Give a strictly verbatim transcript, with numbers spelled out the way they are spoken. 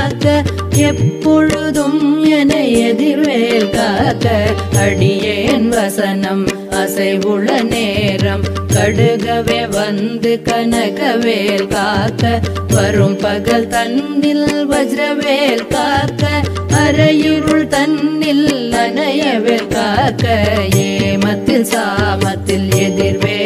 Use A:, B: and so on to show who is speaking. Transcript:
A: காக்க எப்பொழுதும் என எதிர்வேல் காக்க அடியேன் வசனம் அசைவுள்ள நேரம் கடுகவே வந்து கனகவேல் காக்க வரும் பகல் தன்னில் வஜ்ரவேல் காக்க அரையுருள் தன்னில் அனையவேல் காக்க ஏமத்தில் சாமத்தில் எதிர்வே